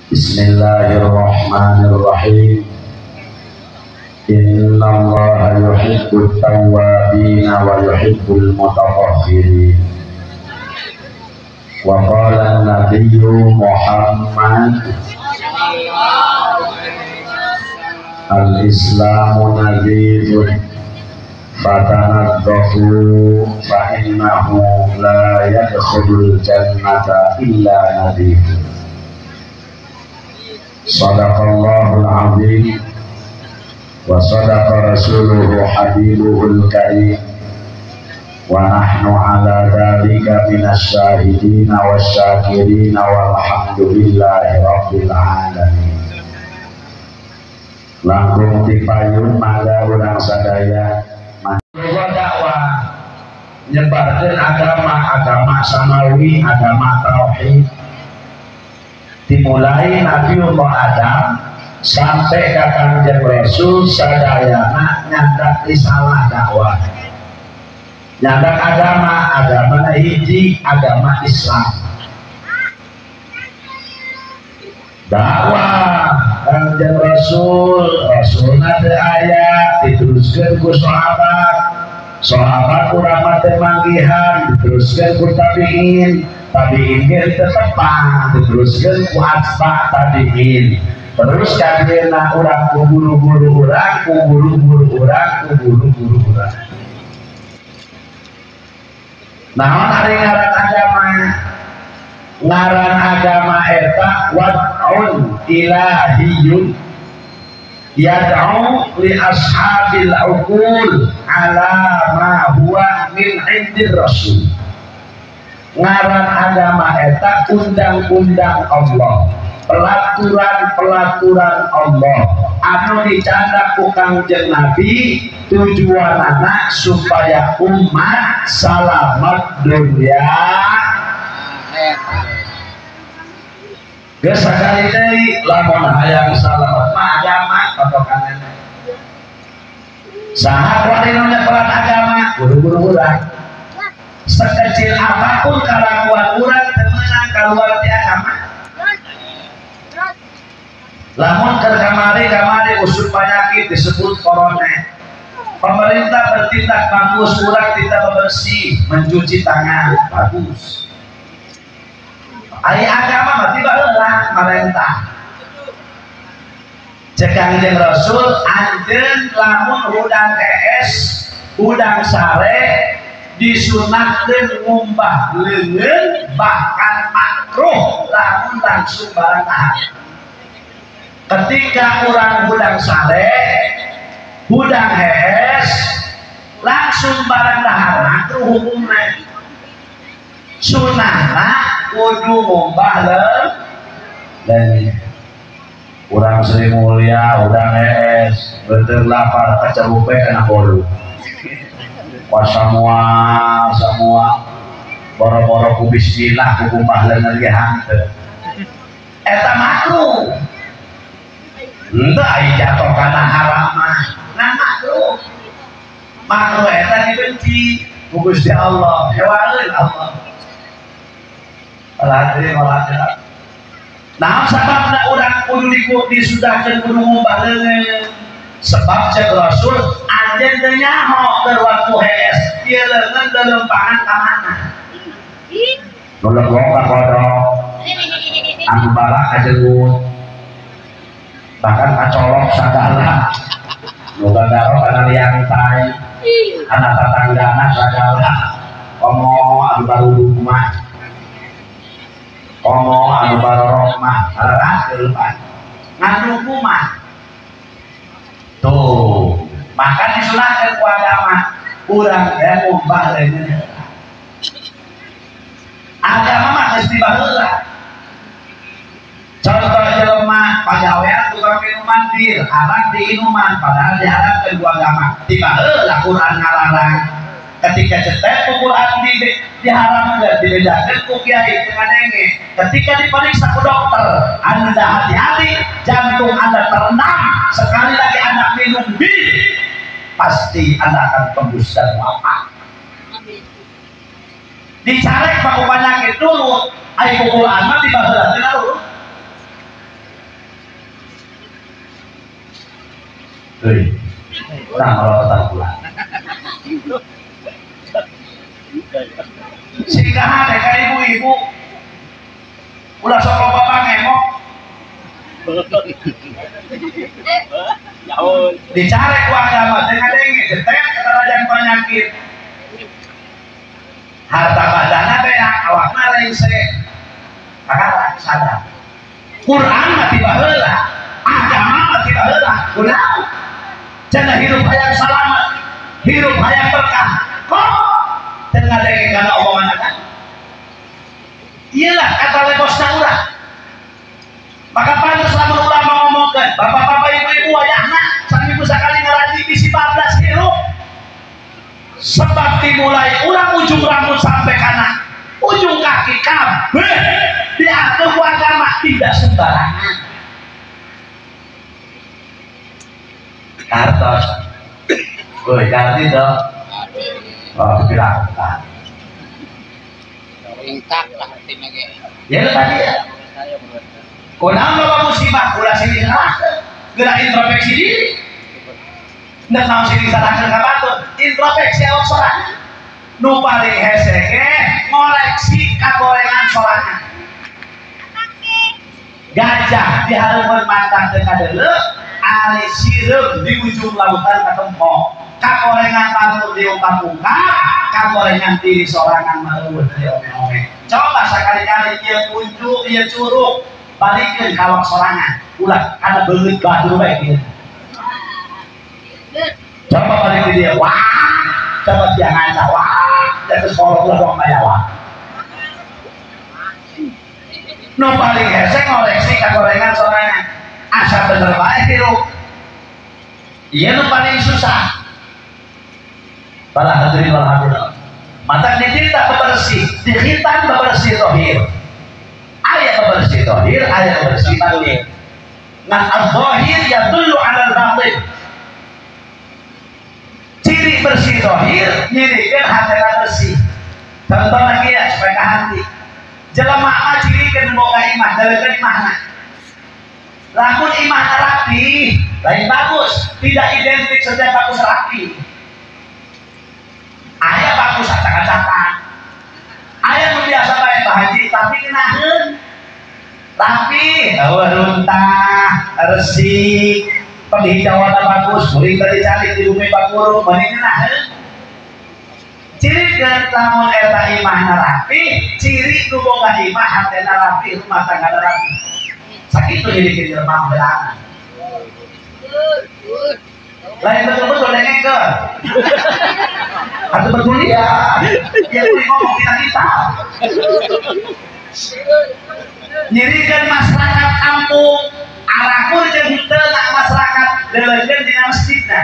Bismillahirrahmanirrahim. Innallaha yuhibbut tawwabina wa yuhibbul mutatahhirin. Wa qala an-nabiyyu Muhammad al-islamu nadhifun fatanadzafu fa innahu la yadkhulul jannata illa nadhifun. Sadaqallahul azim wa sadaqa rasuluhu habibuhul karim wa nahnu ala dzalika minasyahidina wasyakirina walhamdulillahi rabbil alamin. Langkung dipayun mangga urang sadaya manjur dakwah nyebarkeun agama samawi, agama tauhid, dimulai Nabiullah Adam sampai ke Kanjeng Rasul sadayana nyandak risalah dakwah, nyandak agama hiji, agama Islam. Dakwah Kanjeng Rasul nate ayat diteruskan ku sahabat kurang mate manggihan diteruskan ku tabiin ge tetepan diteruskan ku atba tabiin, terus kadina urang ku guru-guru urang naon ari ngaran agama eta wad'un ilahiyun yad'u li ashabil uqul ala ma huwa min indir rasul. Ngaran agama eta undang-undang Allah, pelaturan Allah anu dicandak ku Kangjeng Nabi, tujuanana supaya umat salamet dunia geus sakali deui lamun hayang salamet mah agama patokanna. Saha kuari nu nyekelan agama guru-guru urang. Sekecil apapun kalakuan urang teu meunang kaluar ti agama. Lamun keur kamari usut penyakit disebut corona. Pemerintah bertindak bagus, urang tidak bersih, mencuci tangan bagus. Ari agama mah tiba heula marentah. Cek Kangjeng Rasul anjeun lamun udang es, udang sare disunatkeun ngumbah leungeun bahkan makruh lamun langsung barang ahad. Ketika urang udang sare, udang es langsung barang dahar makruh hukumna. Sunahna kudu ngumbah leungeun. Urang Sri Mulia udang es bener lapar kecerupe kena bolu. Semua boro-boro ku bismillah ku kumpah leungeun ge hanteu. Eta makruh. Henteu aya jatuh kana haram mah. Nah makruh. Makruh eta dibenci ku Gusti Allah, hewaeun Allah. Alhamdulillah. Nah sababna urang kudu disudahkeun kudu ngumbah leungeun. Sebab cek Rasul anjeun teu nyaho keur waktu hees ieu leungeun teu lempangan ka mana. Nu legok ka kodok, anu balak ka jeugut, bahkan kacolok sagala. Nu gagaro kana liantai, anak tetanggana sagala. Komo anu baru rumah. Komo anu barorok mah arah keupan nganu kumah tuh maka disulahkeun ku agama urang teh ngumbah leungeun. Agama mah geus tiba heula. Contoh jelema pagawean tukang minuman bir arang diinuman padahal diharapkeun ku agama tiba heula Quran ngalarang. Ketika cetek Quran diharamkan dibedakan ku kiai dengan nenge. Ketika diperiksa ke dokter, Anda hati-hati, jantung Anda terendam, sekali lagi Anda minum bir, pasti Anda akan tembus dan wafat. Dicarek paku penyakit dulu, ayo Quran mah tiba-tiba dulu. Hei, nah kalau tak pulang. Singkahan deh kayak ibu-ibu, ulah sok bapak ngemok. Dicari ku agama dengan dengi, detek keterajang penyakit. Harta badana teh awakna lengse, maka sadar. Quran mati baheula, agama mati baheula. Kunaon? Cenah hirup hayang selamat, hirup hayang berkah. Kok tengah dengi kana omongan akan? Iyalah kata lebosna urang. Maka pantas lamun ulama ngomongkeun, bapak-bapak ibu-ibu wayahna samibu sakali ngaraji bisi 14 hirup. Sebab dimulai urang ujung rambut sampai kana ujung kaki kabeh diatur ku agama tidak sembarangan. Kartos. Woi, ganti dong. Oh, bilang kan. Ringkak lah tinage. Ya tadi ya. Kunaon bapak musibah ulah sini salah. Gerak introspeksi diri. Nek naon sini salahkeun ka batur, introspeksi awak sorangan. Nu paling hese ge ngoleksi kagorengan sorangan. Gajah di hareupeun mata teu kadeuleu, ari sireum di ujung lautan katempok. Kagorengan batur di ungkap-ungkap, kagorengan diri sorangan mareuweun teu omeh-omeh. Coba sakali-kali ieu unjuk, ieu curug, balikeun ka awak sorangan. Ulah kana beungeut batur bae kieu. Coba balik ke dia, wah, coba dia ngaca, wah, dan sekolah udah maya wah. No paling hese ngoleksi kagorengan sorangan, asa bener baik hirup. Iya no paling susah. Para hadirin wal hadirat, mata ditinta bebersih, dihitan bebersih tohir. Ayat bebersih tohir, ayat bebersih batin. Nah al-zahir yadullu ala al-batin. Ciri bersih tohir nyirikan hatena bersih. Contoh lagi ya supaya ke hati. Jelema mah cirikeun boga imah, dalekeun imahna. Lamun imahna rapi, lain bagus, tidak identik saja bagus rapi. Aya bagus acak-acakan. Aya nu biasa bae Pak Haji, tapi ngeunaheun. Tapi runtah, resik, penghijauannya bagus, murid tadi cari di bumi bakuru, mending naheun. Ciri dan lamun eta imahna rapi, ciri nu boga imah hatena rapi, rumah tanggana rapi. Sakitu jadi kieu mah belangan. Lain betul-betul dengekeun. Atuh betul ya. Yang ngomong kita. Nyirikeun masyarakat kampung arakur jeung teu masyarakat deulekeun dina masjidna.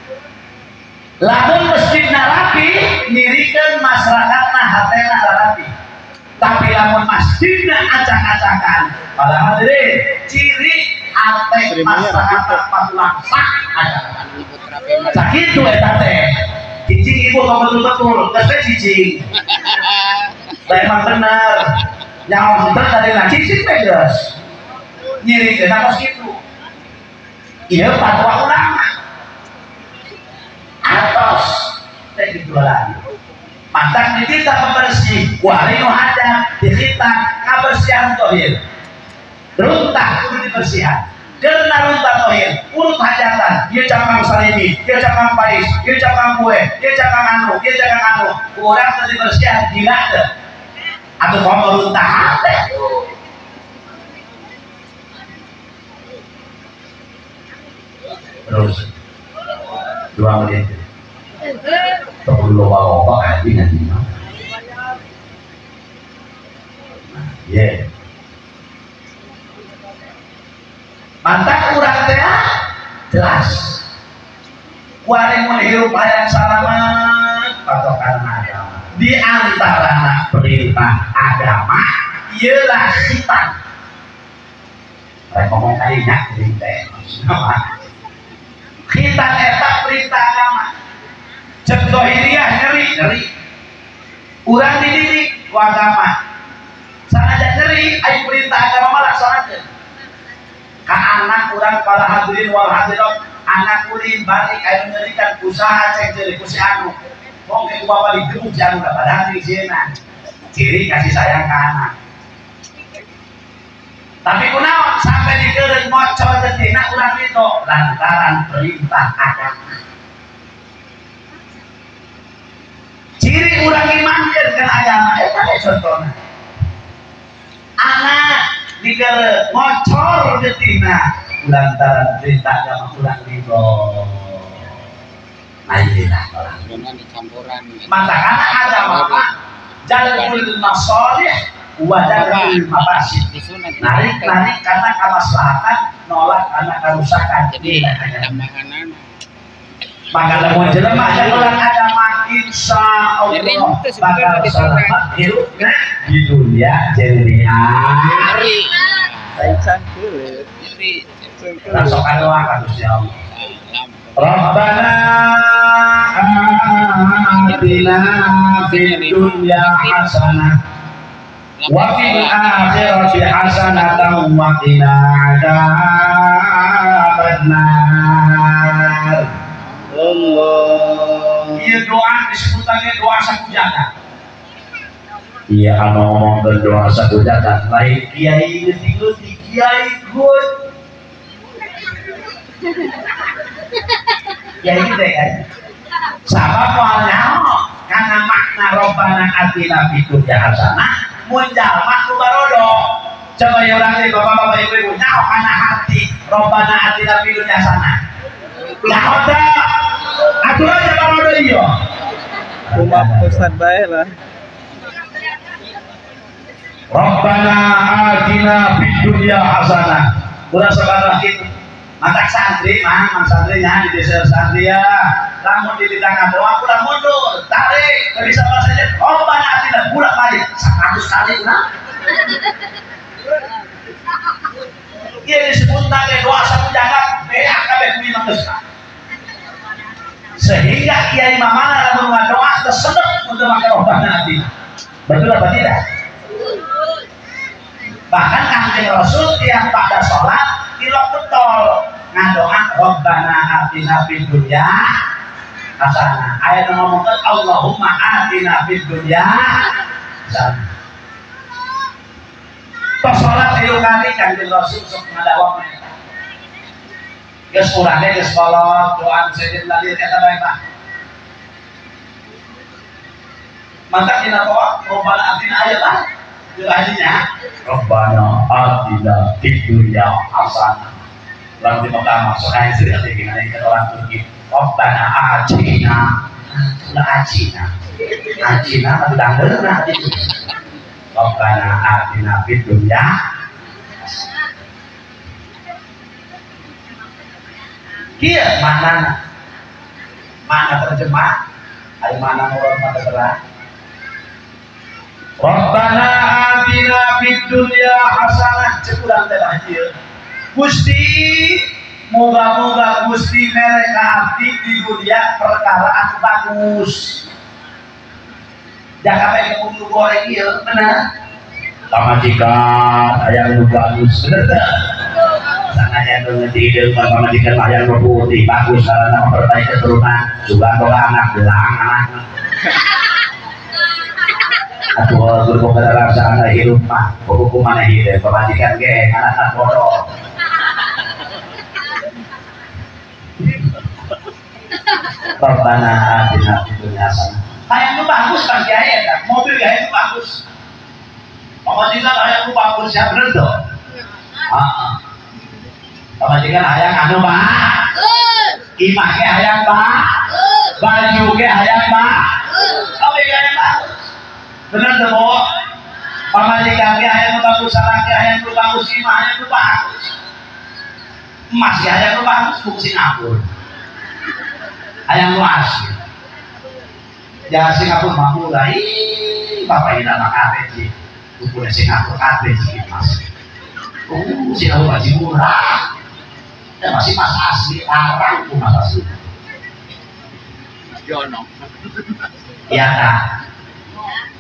Lamun masjidna rapi, nyirikeun masyarakatna hatena rapi. Tapi lamun masjidna acak-acakan, pada hadirin ciri hate masyarakat patulangsak acak-acakan. Sakitu eta teh. Cicing ibu betul-betul, geus teh cicing. Lah emang bener. Yang bener tadi na cicing teh geus. Nyirikeun apa kitu. Iya fatwa ulama atos teh gitu lagi mantap ditita pembersih wali nu hajat ditita kabersihan tohir runtah kudu dibersihan karena runtah tohir urut hajatan dia cakang salimi dia cakang pais dia cakang kue dia cakang anu dia cakang anu kurang tadi bersihan gila deh atau mau runtah hati terus 2 menit perlu loba-loba haji nanti mah ya mantap kurang teh jelas kuari mun hirup hayang salamet patokan agama di antara perintah agama ialah khitan saya ngomong kalinya perintah khitan eta perintah agama cek dohiriyah nyeri urang dididik ku agama sanajan nyeri aya perintah agama mah laksanakeun ka anak kurang para hadirin wal hadirat anak kuring balik anu nyerikan usaha cek jadi kusi anu mungkin bapak digebuk jangan udah padahal di zina ciri kasih sayang ke anak tapi kunaon sampai dikeureuh ngocor detina urang itu lantaran perintah agama ciri urang imankeun kana agama eta contohna anak dikeureuh ngocor detina lantaran perintah agama urang ridho ayeuna orang dengan dicampuran mata kana agama mah jalul masalih wadahul mafasid narik karena kemaslahatan nolak karena kerusakan jadi tambahan maka lamun jelema aya orang agama insyaallah bakal selamat hidupna di dunia jeung di akhirat sok doa ka Gusti Allah Rabbana atina fid dunya hasanah wa fil akhirati hasanatan wa qina adzabannar. Allah. Ieu doa disebutannya doa sakujana. Iya anu ngomongkeun doa sakujana lain kiai leutik-leutik kiai good. Kiai teh kan. Sabab moal nyaho kana makna Rabbana atina fid dunya hasanah mun jalma ku barodo coba ya urang teh bapak-bapak ibu-ibu nyaho kana hati Rabbana atina fid dunya hasanah nyaho teh aturan aja barodo ieu kumaha pesan bae lah Rabbana atina fid dunya hasanah urang sabaraha kitu mantak santri mah mang santri nya di desa santri ya lamun di tengah doa kurang mundur tarik bisa saja Rabbana atina bolak-balik 100 kali urang ieu disebut teh doa sakujana beak kabeh kuwi manggeusna sehingga kiai mamana lamun ngadoa tersedek untuk makan Rabbana atina betul apa tidak bahkan Kanjeng Rasul tiap pada sholat tilok betul ngadoa Rabbana atina fid dunya hasanah ayat ngomongkeun Allahumma atina fid dunya hasanah tos sholat 3 kali Kanjeng Rasul sok ngadawak eta geus urang teh geus kolot doa sejen tadi eta bae Pak mantap dina doa Rabbana atina aya lah jelasinnya Rabbana atina fid dunya hasanah lalu di pertama soalnya sudah tinggal di orang Turki Rabbana atina udah benar itu Rabbana atina fid dunya kieu mana terjemah ayo mana mulai mata terang Rabbana atina fid dunya hasanah cekurang teh ieu Gusti moga-moga Gusti mereka abdi di dunia perkara anu bagus jangan sampai kudu goreng ieu bener pamajikan aya anu bagus bener sanaya anu ngetideung pamajikan aya anu putih bagus sarana memperbaiki keturunan juga doa anak belang anak atuh guru kada rasana hidup mah hukuman hidup pamajikan ge anak bodoh Rabbana atina fid dunya hasanah. Hayang itu bagus kan kiai eta. Mobil gaya itu bagus. Pamajikan hayang itu bagus ya bener tuh. Heeh. Pamajikan hayang anu bagus. Imah ge hayang bagus. Baju ge hayang bagus. Mobil gaya bagus. Bener tuh, Bu. Pamajikan ge hayang bagus, sarang ge hayang bagus, imah hayang bagus. Emas ge hayang bagus, buku Singapura. Ayang luas jangan Singapura mampu lah bapak ini anak kabeh sih ukuran Singapura kabeh sih mas Singapura masih murah dan masih mas asli larang itu mas asli Jono iya dah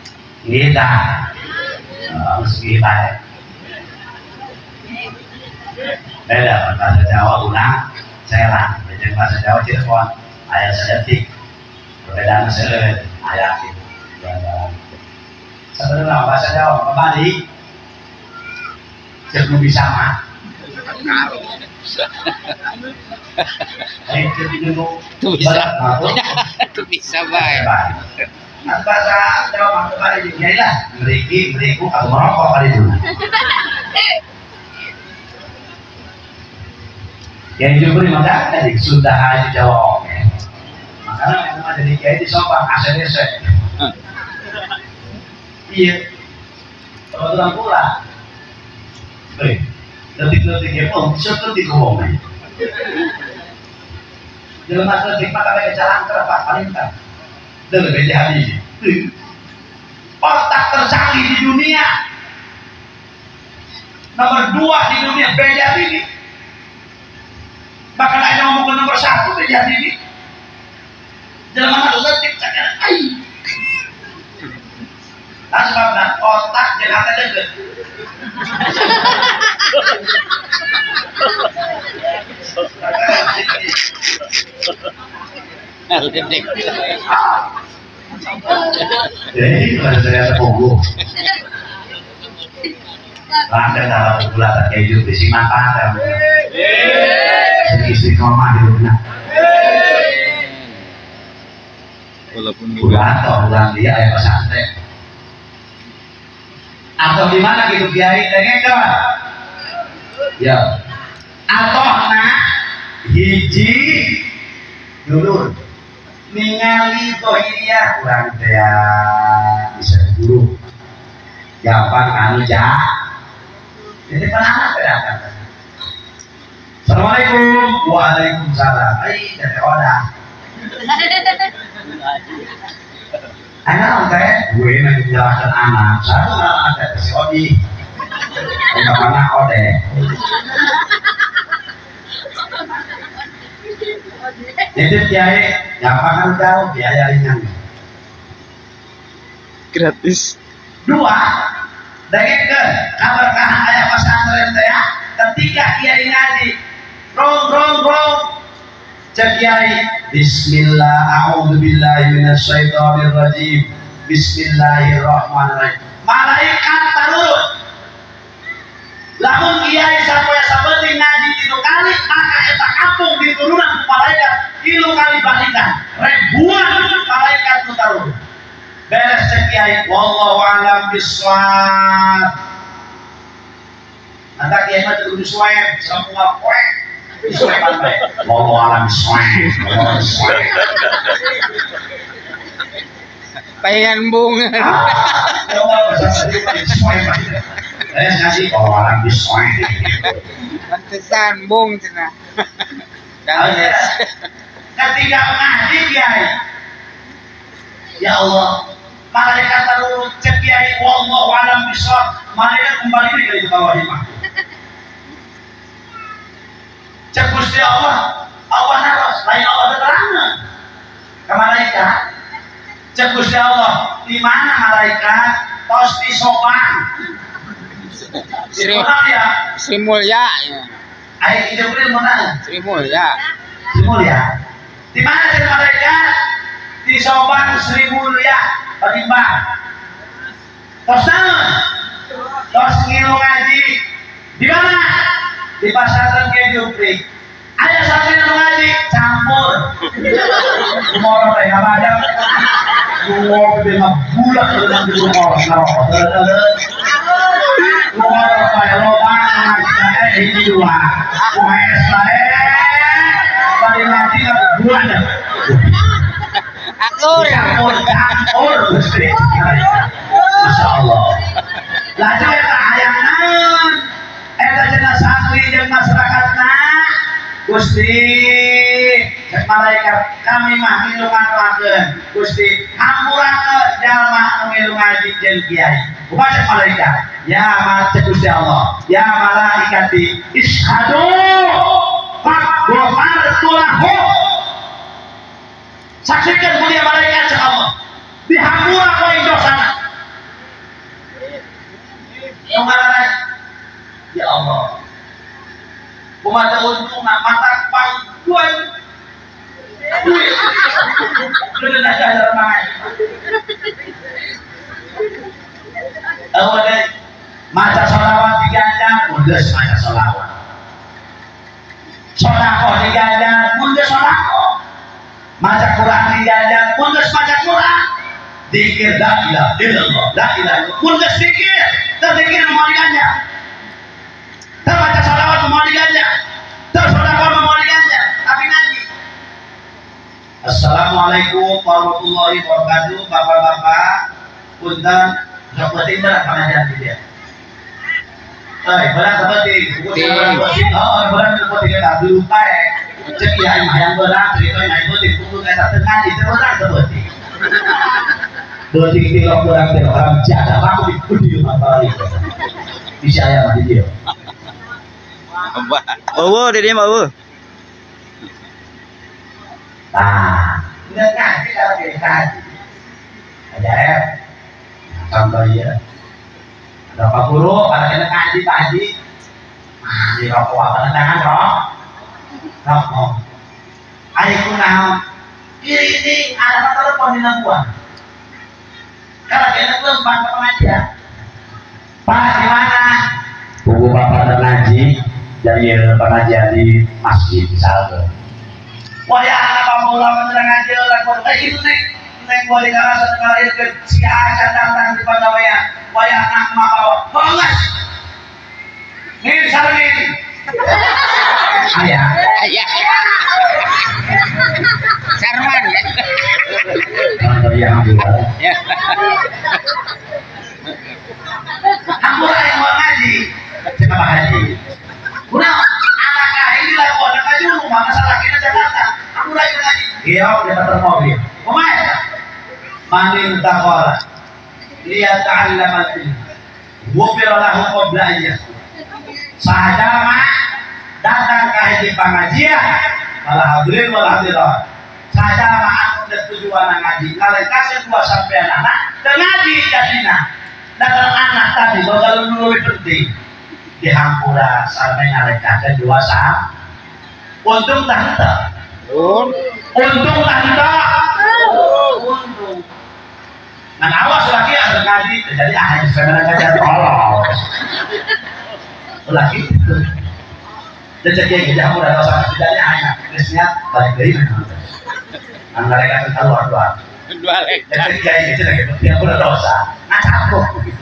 ini dah meski baik beda bahasa Jawa ulang serang dengan bahasa Jawa Cirebon ayat sedetik perbedaan seret ayat itu sebenarnya bahasa Jawa kembali sebelum bisa mah itu bisa baik bahasa Jawa kembali juga lah beriku atau merokok kali dulu yang juga maka dari sudah aja Jawa oke makanya memang jadi kiai di sopan ACDC iya kebetulan pula detik-detik ya seperti ngomongnya dalam masa detik maka ada jalan terlepas paling kan dalam beda hari otak tercanggih di dunia nomor 2 di dunia beda ini bahkan ada ngomong ke nomor 1 beda ini dalam masa detik cakap nah sebabnya otak dan hati deket jadi kalau saya terpunggu lantai dalam bulan kayak hidup di Simata istri koma hidupnya walaupun bulan dia ayah pesantren atau gimana gitu kiai dengan kawan ya atau nak hiji dulu ningali tohiyah kurang teh bisa guru gampang anu jah jadi anak berapa Assalamualaikum waalaikumsalam dari orang anak kayak gue nanti menjelaskan anak satu malah ada si Odi yang mana Ode jadi kiai gampang kan jauh biaya ringan gratis 2 dengan ke kabarkah ayah pesantren saya ketika kiai ngaji rong cek kiai bismillah a'udzubillahi minasyaitonirrajim bismillahirrahmanirrahim malaikat tarurut lamun kiai sampai sabeting ngaji 3 kali maka eta kampung diturunan malaikat 3 kali balikan ribuan malaikat nu tarurut beres cek kiai wallahu a'lam bishawab nanti kiai mah kudu swab semua poek swab bae wallahu a'lam bishawab pengen bunga ngasih wallahu a'lam bishawab pantesan bung cenah ketika ngaji kiai ya Allah malaikat taruh cek kiai wallahu a'lam bishawab malaikat kembali dari bawah imam cek Gusti Allah naros lain Allah terang ke malaikat cek Gusti Allah di mana malaikat tos di soban Sri Mulya ayo Jibril mana Sri Mulya di mana cek malaikat di soban Sri Mulya Padimbang tos naon tos ngilu ngaji di mana di pasantren Kiai Jupri ada santri yang ngaji campur mau teh apa ada mau gede mah bulat dengan di rumah ngerokok mau kayak lobang ngaji ini 2 US tadi ngaji bulan campur Gusti Masya Allah laju eta hayangan eta cenah santri jeung masyarakatna Gusti malaikat kami mah ngilu ngatuakeun Gusti hampurakeun jalma anu ngilu ngaji jeung kiai baca malaikat ya malaikat Gusti Allah ya malaikati ishadu qad ghafartu lahu saksikan mulia malaikat Allah dihampura ku ing dosana ya Allah kumata untung nak mata pangkuan sudah nak ada ramai awalnya maca sholawat diganjar mundes maca sholawat sholako diganjar mundes sholako maca Quran diganjar mundes maca Quran dikir la ilaha illallah la ilaha illallah mundes dikir terzikir mau diganjar terbaca sholawat mau diganjar tersholako mau diganjar tapi nanti Assalamualaikum warahmatullahi wabarakatuh bapak-bapak punten seperti mana pengajian dia berat seperti berat seperti kita lupa cek ya yang berat cerita yang seperti buku kita ngaji berat seperti berarti orang jaga aku di rumah itu bisa ya mati dia bawa dia bawa nah nggak ngaji kalau dia ngaji aja ya contoh ya ada Pak Guru pada kena ngaji Pak Haji di rokok apa tangan rokok ayo kunau kiri ini ada telepon di lampuan kalau kena telepon ke pengajian Pak di mana buku bapak ngaji dari pengajian di masjid misalnya wah ya apa mau lawan ngaji orang itu nek boleh karasa sekali ke si aja datang di pegawaian wayah anak mabawa banget nih saling ayah Sarman ya aku yang mau ngaji kenapa haji udah anak ini lah kok anak aja rumah masalah kita Jakarta aku lagi ngaji iya dia termobil pemain manin takola lihat ta'allama ilmu wufir lahu qabla an yasbut sahajama datang ke haji pengajian wala hadirin wala hadirat sahajama aku dan tujuan ngaji kalian kasih dua sampai anak dan ngaji jadinya dan anak tadi bakal lebih penting di hampura sampai ngalekkan dua saham untung tante untung tante untung nah awas lagi ada ngaji jadi ahli sebenarnya ngajar tolong lagi itu dan jadi kamu udah dosa jadi hanya biasanya balik dari mana mereka kita luar jadi kayak gitu lagi yang udah dosa ngacak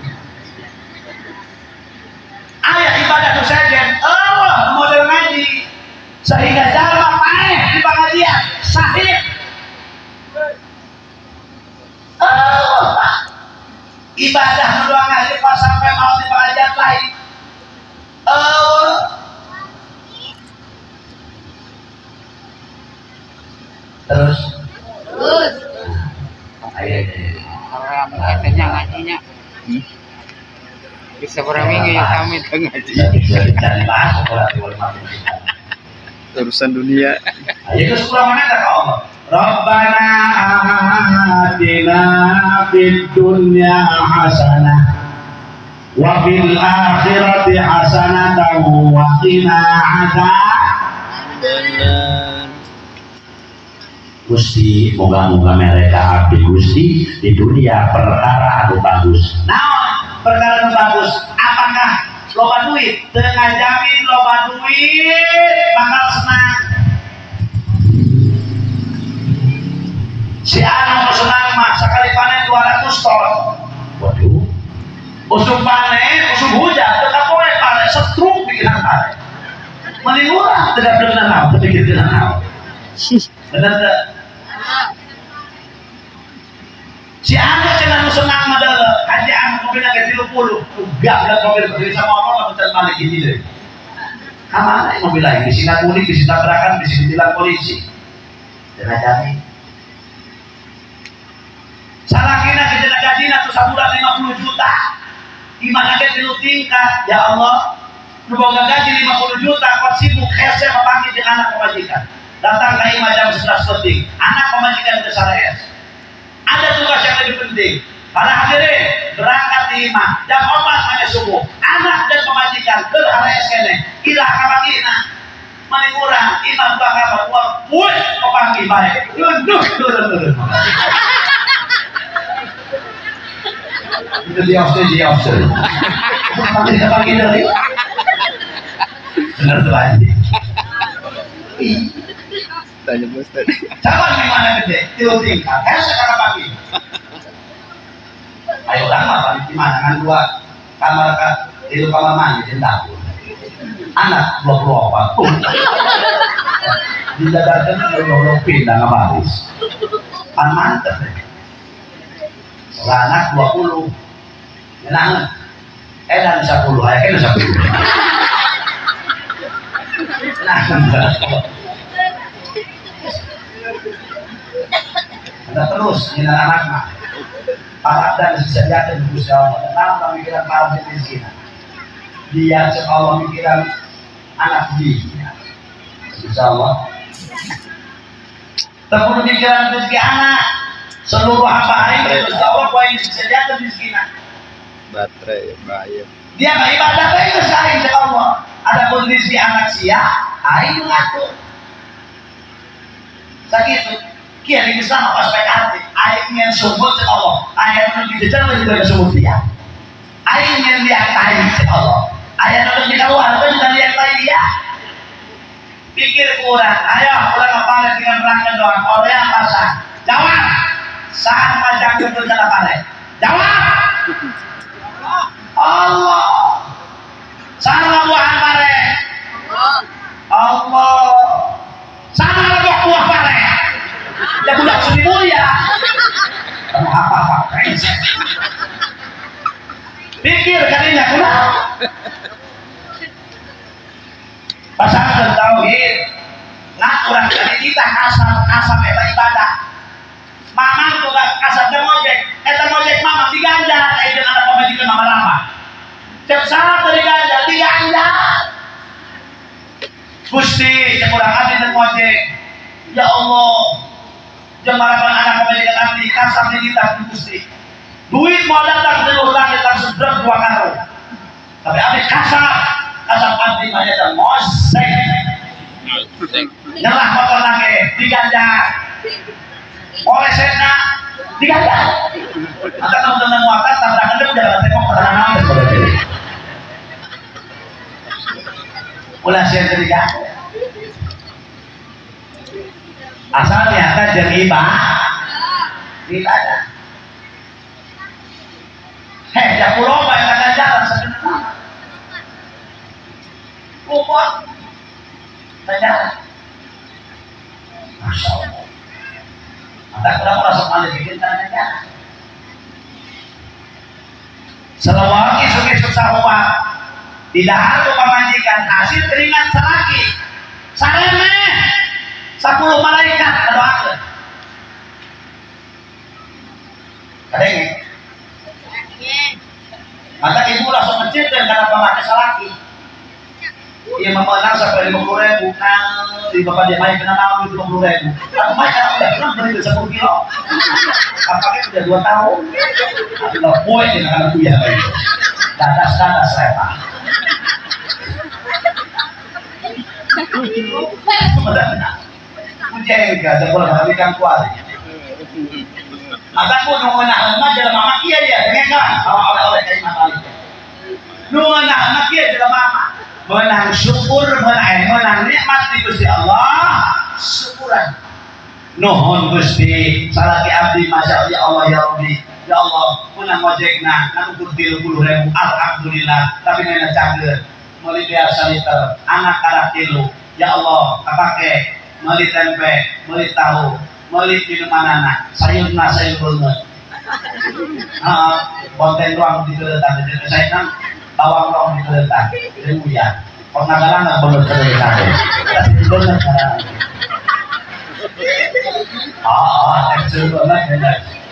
ayat ibadah itu saja Allah model ngaji sehingga jalan paeh di pengajian sahih ibadah mendoakan ngaji pas sampai mau di pengajian lain terus orang katanya ngajinya bisa berapa minggu yang kami ngaji urusan dunia itu 10 menit ya Allah Rabbana atina fid dunya hasanah wa fil akhirati hasanah wa qina adzabannar Gusti moga-moga mereka abdi Gusti di dunia perkara anu bagus nah perkara anu bagus apakah loba duit tengah jamin loba duit bakal senang si anak senang mah sekali panen 200 ton waduh usum panen usum hujan tetap boleh panen setruk pikiran panen mending murah tidak benar nào berpikir benar nào benar tak si anak cenah senang madal haji anak mobil lagi 30 enggak belas mobil berdiri sama apa betul balik ini deh kamar mobil lagi di sini kuning di sini tabrakan di sini tilang polisi dan jamin salah kira kita gaji atau saburan 50 juta gimana dia tilu tingkat ya Allah lu boga gaji 50 juta kau sibuk hese memanggil di anak pemajikan datang ke imam jam 11 penting anak pemajikan ke Sarais ada tugas yang lebih penting para hadirin berangkat di imam jam 4 hanya subuh anak dan pemajikan ke Sarais kene ilah kamakina muat kepanggil baik. Duh. Itu dia opsi. Panggil dari. Benar tuh lagi. Tanya bos tadi. Cabang di mana gede? Tingkat. Sekarang panggil. Ayo orang mah di mana kan dua kamar itu kamar mandi cinta. Anak blok apa? Didadarkan blok pindah nggak bagus. Pan mantep deh. Anak 20. Menang. Dan 10. Ayo kan 10. Nah, ada terus ini anak mah. Para dan disediakan Gusti Allah. Kenapa pemikiran para miskin? Dia Allah pemikiran anak dia. Insya Allah. Tapi pemikiran rezeki anak seluruh apa ini Gusti Allah kau yang disediakan miskinan. Baterai bahaya. Dia nggak ibadah itu sekali Insya Allah. Ada kondisi anak sia, ayo ngatur. Sakit. Kia di sana pas PKT, aingin sumut ya Allah, ayat itu dijajar juga sumut dia. Aingin lihat aing ya Allah, ayat itu kita luar itu juga lihat dia. Pikir kurang, ayo kurang apa dengan rangka doang, Korea pasang. Jawab, saat macam itu jangan apa jawab. Allah, sana buah pare. Allah, sana buah pare. Ya budak seni mulia. Kamu apa? Pikir kalinya kurang. Pasangan tauhid. Nah kurang dari kita asam eta ibadah. Mamang tuh asam ngojek. Eta ngojek mamang diganja. Itu ada pemajikan mama lama. Cek saat diganja diganja. Gusti kurang hati dan ngojek. Ya Allah. Jemarakan anak pemajikan nanti kasar di kita Gusti. Duit mau datang dari orang datang seberang 2 kali. Tapi abis kasar abdi banyak dan mosek. Nyelah motor lagi diganja. Oleh sena diganja. Maka teman-teman muatan tabrakan dia udah tengok pertanyaan nanti. Ulah saya diganja. Asal ternyata jadi ibadah. Ya pulau banyak ada jalan sebenarnya. Kupon, saja. Masya Allah. Maka kurang langsung aja bikin tanya. Selawaki suki susah uang. Tidak harus memanjikan hasil keringat selaki. Saremeh. 10 malaikat berdoa. Kadang maka ibu langsung mencet karena pemakai salaki. Ia memenang sampai 50.000. Nah, di bapak dia main kena nawan 50.000. Aku main karena udah pernah beli 10 kilo. Apakah sudah 2 tahun? Aku poin dengan anak kuya. Dadas lepas. Sebenarnya. Kucing gak ada bola berikan kuat. Maka pun nunggu nak jalan mama kia dia dengan kan oleh kain mata. Nunggu nak kia jalan mama menang syukur menang nikmat di Gusti Allah syukuran. Nuhun Gusti salaki abdi masya Allah ya Rabbi ya Allah menang ojekna nang ukur 30.000 alhamdulillah tapi nena cager meuli biasa liter anak karak tilu ya Allah kapake meuli tempe, meuli tahu, meuli minuman anak, sayur banget. Konten doang di keletan, jadi saya kan bawang doang di keletan, jadi mulia. Pengagalan nggak boleh keletan, tapi benar kan? Tekstur banget ya.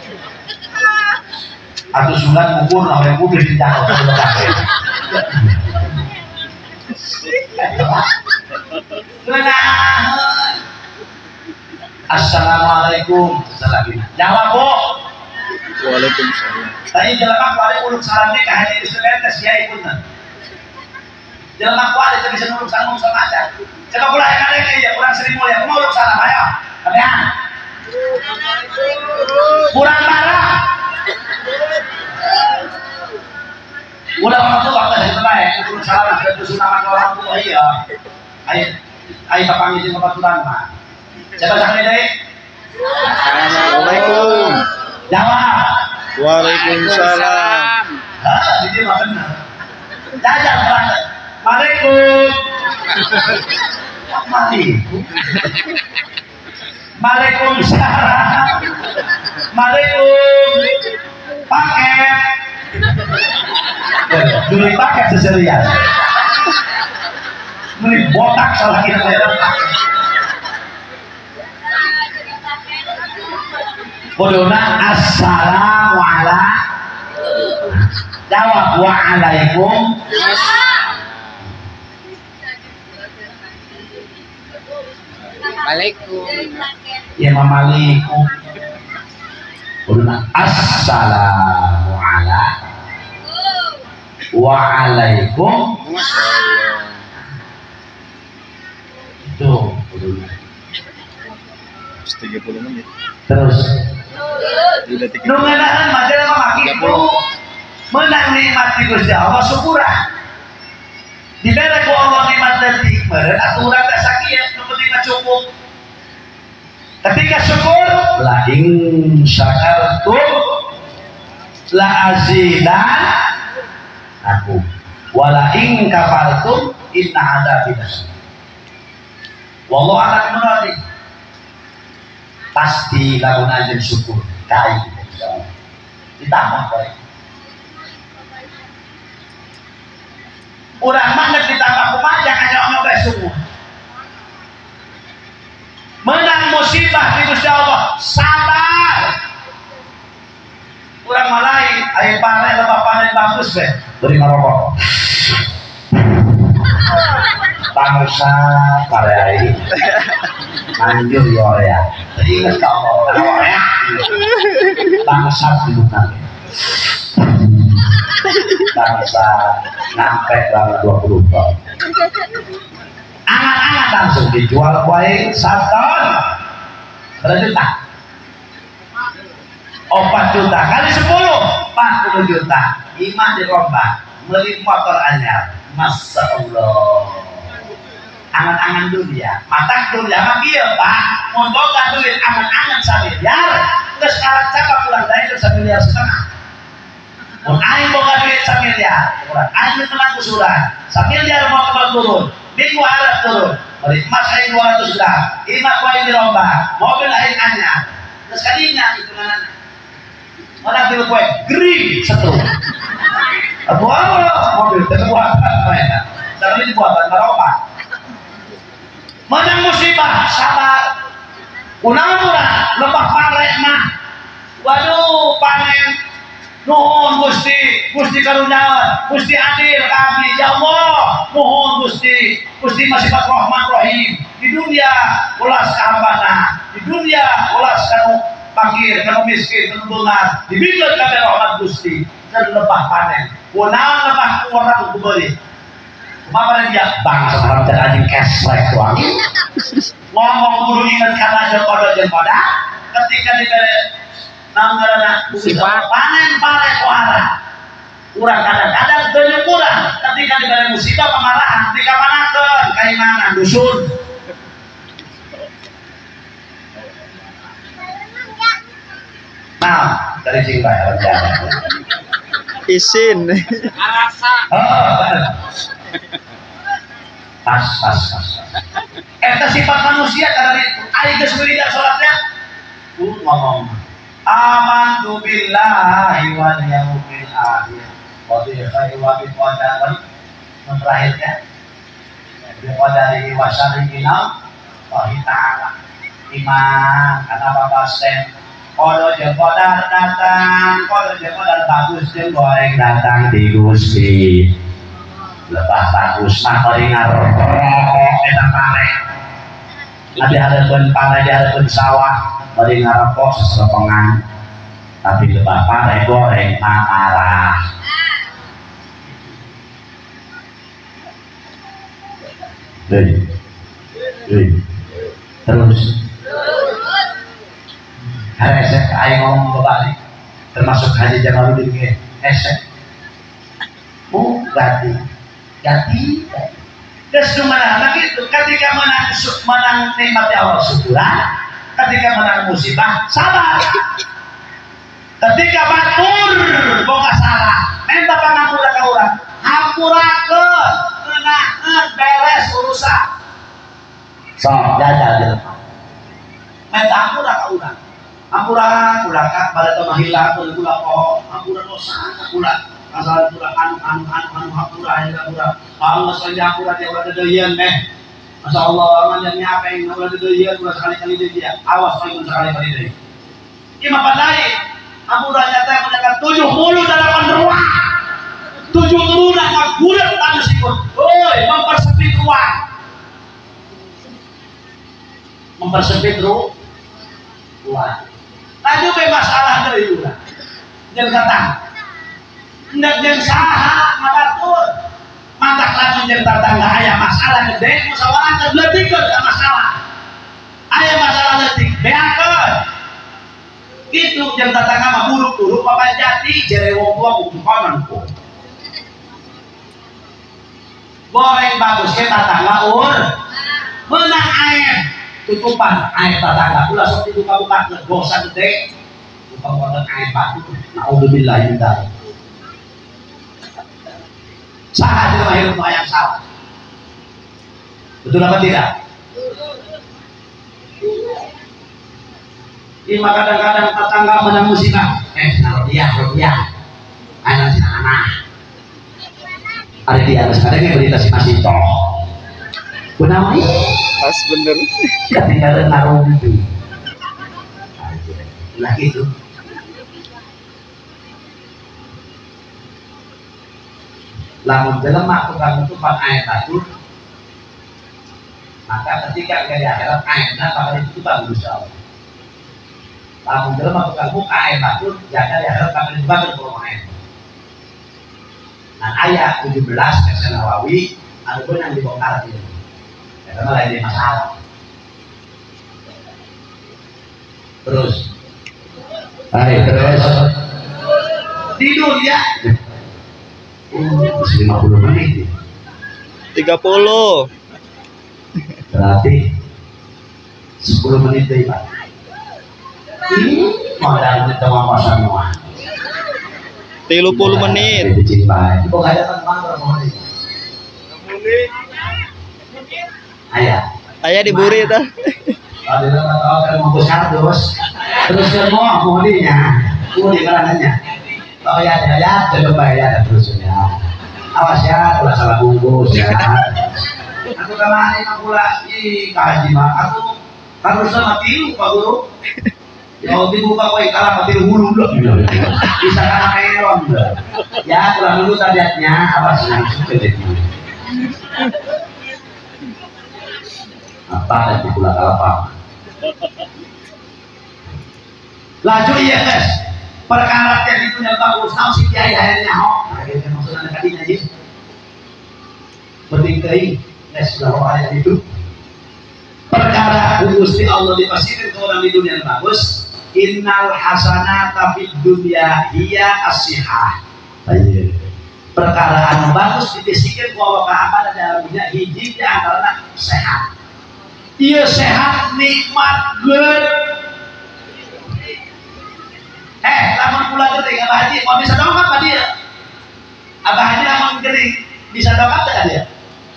Atau surat ngukur, orang ngukur di jauh Assalamualaikum. Jawab bu. Waalaikumsalam. Tadi jelamak wali uluk salamnya ke hanya instrumentas ya itu kan. Jelamak wali tapi senuluk salam sama aja. Coba pula yang ada ya kurang 1.000 ya. Mau uluk salam. salam ayo. Kemudian kurang marah. Udah orang tua enggak dari baik. Kurang salam dan sunah orang tua iya. Ayo papang izin kebetulan mah. Siapa sakit deh? Assalamualaikum. Jawab. Waalaikumsalam. Ini mah benar. Jajak banget. Waalaikum. Waalaikumsalam. Waalaikum. Paket. Beli paket seserian. Beli botak salah kita Bodona assalamualaikum. Jawab waalaikum. Waalaikum. Ya mamalikum. Bodona assalamualaikum. Waalaikum. Itu bodona. 30 menit. Terus Udah 30. nungenahan majalah memakiku menang nikmat di Gusti Allah syukurah diberi ku Allah nikmat dan nikmat atau orang tak sakit ya penting cukup ketika syukur la in syakartum la azidan aku wala in kafartum inna adzabi lasyadid wallahu a'lam bishawab pasti lagun aja syukur kai ditambah baik orang mana ditambah kumaja hanya orang semua menang musibah di Gusti Allah sabar orang malai ayo panen lepas panen bagus deh beri merokok bangsa parai manjur ya ingat kalau ya bangsa bukan bangsa sampai selama 20 tahun anak-anak langsung dijual kue 1 ton berapa juta 4 juta kali 10 40 juta imah dirombak beli motor anyar Masya Allah angan-angan dunia mata dunia mah iya pak mau boga duit angan-angan 1 miliar terus sekarang cakap pulang dari itu 1,5 miliar mau aing boga duit 1 miliar aing menang kusuran 1 miliar mau kembali turun minggu harap turun beli emas aing 200 gram imak aing dirombak mobil aing anyar terus kalinya itu mana orang bilang kue green setrum apa mobil terbuatan mana sekarang ini buatan merobak menang musibah sabar unang-unang lebah parek mah waduh panen nuhun Gusti karuniawan Gusti adil kami ya Allah nuhun Gusti masih Rahman Rahim di dunia ulas kahambana di dunia ulas kanu fakir kanu miskin kanu beungar dibikin kami rahmat Gusti dan lebah panen unang lebah orang kubeli Mama dia bangsa orang terjadi kesrek doang. Ngomong guru ingat kata jengkoda ketika diberi nanggarana musibah panen pare kuara. Urang kadang-kadang penyukuran ketika diberi musibah pemarahan dikamanakeun kaimanan dusun. Nah, dari cinta ya. Isin. Arasa. Pas. Eta sifat manusia karena itu. Aing geus wiridan salatnya. Ngomong. Amantu billahi wal yaumil akhir. Wa bi khairi wa bi qadari. Terakhirnya. Bi qadari wa syarri minal Allah Ta'ala. Iman karena Bapak Sen. Kodo jeung kodar datang, kodo jeung kodar bagus jeung goreng datang di Gusti. Lebah bagus mah bari ngarokok eta pare. Adi hareupeun pare di hareupeun sawah bari ngarokok sesepengan. Tapi lebah pare goreng mah marah. Deui. terus hari esek aing ngomong kembali termasuk Haji Jamaludin ke esek ganti kesumaran gitu ketika menang nikmat Allah syukuran ketika menang musibah sabar ketika batur boga salah minta pangampura ka urang hampurakeun ngeunaheun beres urusan sok jajal jelema minta hampura ka urang hampura ulah ka bade teh hilang ulah kok hampura dosa ulah asal ulah anu hampura aya hampura Allah saja hampura dia ulah deuyeuan meh masyaallah mah nya apeng ulah deuyeuan ulah sekali-kali deui dia awas we sekali-kali deui ieu mah padai hampuranya teh menjaga 78 ruang 7 turunan ngagureut anu sikut euy mempersempit ruang mempersempit ruang tadi be masalah deui urang jeung datang hendak jeung saha ngabatur mantak lamun jeung tetangga aya masalah gede musyawarah leutikkeun ka masalah aya masalah leutik beakeun kitu jeung tetangga mah buruk-buruk papajati jere wong tua kukukonan ku goreng bagus ke tetangga meunang air tutupan air tetangga ulah sok dibuka-buka dosa gede buka-buka air batu naudzubillah min dzalik saha jelema hirup yang salah betul apa tidak Ima kadang-kadang tetangga menang musibah rupiah anak si anak ada di atas kadangnya berita si masih toh benar pas bener ketinggalan narumpi lah itu lamun jelema tukang tutupan air batu maka ketika di akhirat airnya bakal ditutupan Gusti Allah lamun jelema tukang buka air batu jaga di akhirat bakal ditutupan ku air nah ayat 17 Kisah Nawawi ada pun yang dibongkar itu karena lain masalah terus ayo terus di dunia 50 menit 30 berarti 10 menit deh Pak modal kita mau pasang semua 30 menit kok gak ada teman ayah diburi ta kalau mau besar terus semua mudinya mudi kalangannya oh ya coba ya terusnya awas ya ulah salah bungkus ya aku kemarin aku lagi kaji mah aku harus sama tilu Pak Guru ya dibuka kue kalah mati hulu loh bisa karena melon ya pulang dulu tadiatnya awas langsung ke jadi apa nanti pulang apa laju iya guys perkara yang itu yang bagus tahu si kiai akhirnya akhirnya maksudnya tadinya aja penting kering ya sudah ayat itu perkara Gusti Allah dipasirkan ke orang di dunia yang bagus innal hasanata fid dunya hiya as-sihah perkara anu bagus dipasirkan ke Allah keamanan dalam dunia hiji di antara sehat iya sehat nikmat good lamun pula gering Abah Haji mau bisa dongkap pak dia Abah Haji lamun gering bisa dongkap tak dia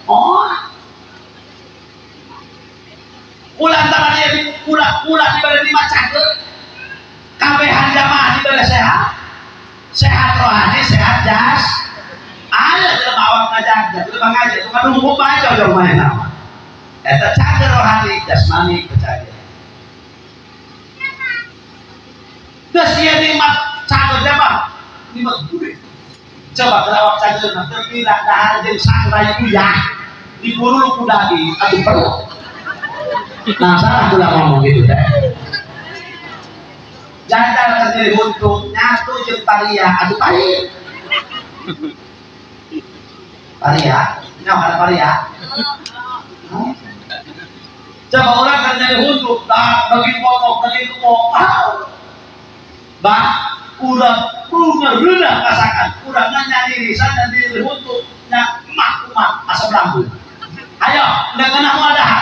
antara dia pula di balik 5 cangkir kabehan jamaah di balik sehat rohani sehat jas ada dalam awak ngajak itu mengajar itu kan umum aja udah main nama eta cangkir rohani jasmani percaya terus dia nikmat cangkir jamaah nikmat gue coba kelawak cangkir nanti tidak dahar jadi sangrai kuyah diburu lu kudagi aduh perlu nah salah pula ngomong gitu deh jadal sendiri untuk nyatu jeung paria aduh paria nyawa ada paria Coba orang kan nyari untuk bagi pokok bagi pokok bah udah rendah kasakan udah nanya diri sana diri untuk nya emak asam lambung ayo udah kena wadah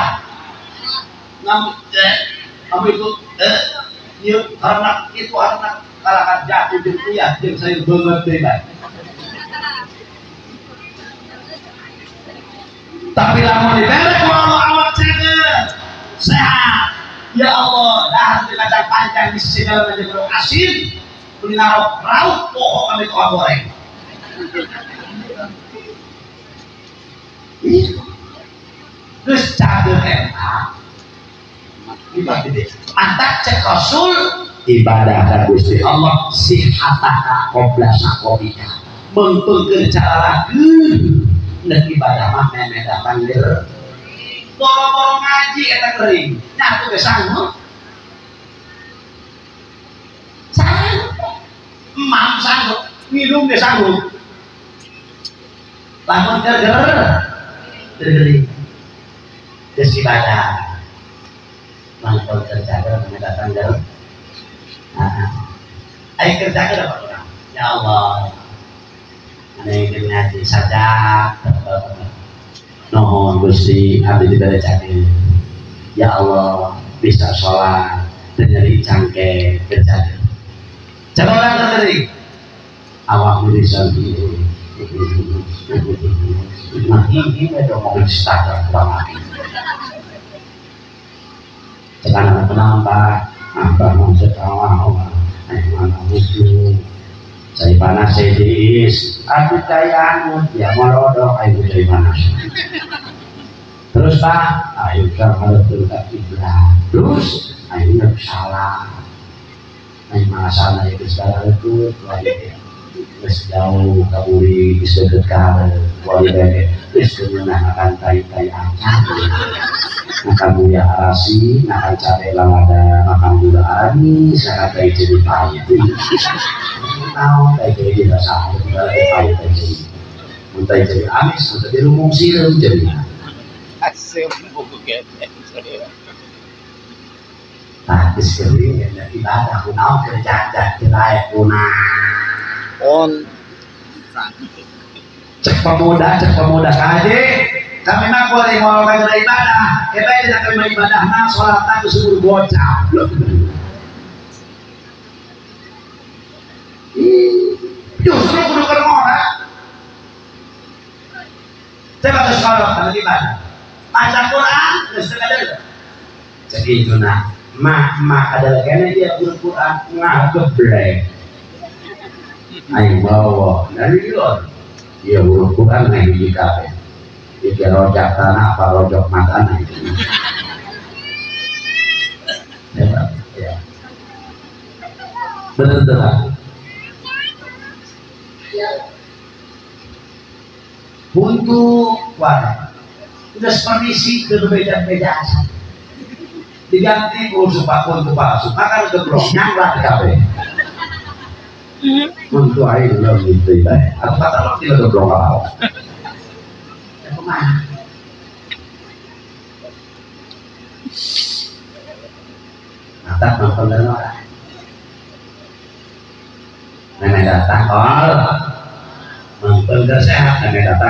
kamu itu karena itu karena kalangan jatuh di kuliah yang saya banget bebas tapi lama dibelek walau awak sehat ya Allah dah dikacang panjang di sisi dalam aja bro asin kuliner raut pokok kami tuh goreng terus cabai enak mantap cek Rasul ibadah dan Gusti Allah sihataka qobla sakomika mengpengkeun cara lagu dan ibadah mah memeh datang lir boro-boro ngaji eta kering nyatu ge sanggup emam sanggup minum ge sanggup lamun kering geus ibadah mangkon kerja memeh datang lir ayo kerja ke dapat orang ya Allah aneh ngaji saja nuhun Gusti abdi diberecakeun ya Allah bisa sholat dan nyeri cangkeh kerja coba orang terjadi awak bisa gitu nah ini ada mobil starter banget sekarang penambah apa maksud awak mana musuh saya panas saya diis aku caya anu ya molodok ayo dari panas terus pak ayo harus berkat iblah terus ayo nggak salah ayo masalah itu sekarang itu terus jauh kaburi bisa dekat wali bebek terus kemudian akan tai acang makan buaya arasi makan cabai lawada makan gula ani sangat kayak jadi pahit tahu kayak jadi rasa pahit jadi untuk jadi amis untuk jadi lumung sirum jadinya Asem buku ketek. nah disebut ya ibadah kunau kerja kira kuna On cek pemuda kaje kami mah boleh mau kayak ibadah kita tidak kami ibadah nah sholat aku suruh bocah justru kudu kermora coba ke sholat kalau ibadah baca Quran terus ada jadi itu nah mak adalah karena dia Quran ngageblek ayo bawa dari luar dia Quran yang di kafe dia rojak tanah apa rojak makanan itu ya betul untuk warna udah seperti berbeda-beda diganti untuk palsu maka geblok nyanglat kafe untuk air belum gitu ya atau kata lo tidak geblok apa mantap nonton dan orang nenek datang nonton sehat nenek datang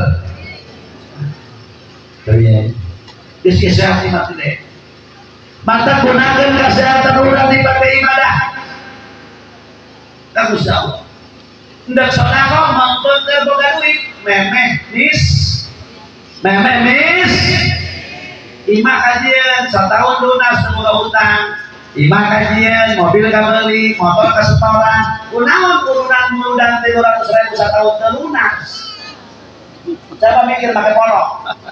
Terus sehat sih maksudnya mantap gunakan kesehatan orang dipakai ibadah kamu tahu ndak sodako mampun terboga duit memeh mis imah kajian setahun lunas terboga utang imah kajian mobil kabeli motor kesetoran kunaon urunan muludan 300.000 setahun terlunas coba mikir pakai polok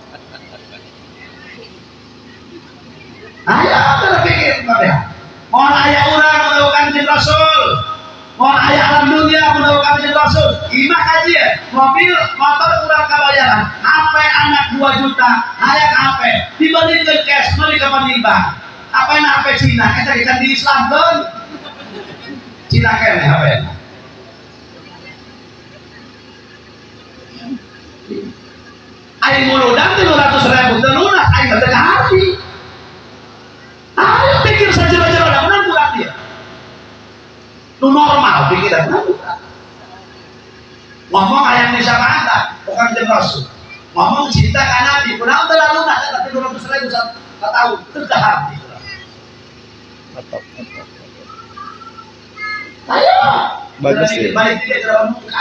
ayo terpikir mau ayah orang melakukan jin Rasul mau ayah alam dunia melakukan jin Rasul imah kajian mobil motor kurang kebayaran HP anak 2 juta ayah HP dibandingkan cash beli ke bank apa yang HP Cina kita di Islam kan Cina kene HP ayo muludan 300.000 terlunas ayo tengah hari ngomong cinta karena Nabi, kurang terlalu nak tapi 200.000 satu tahun itu dah habis. Ayo. Bagus ya. Balik tidak terlalu muka.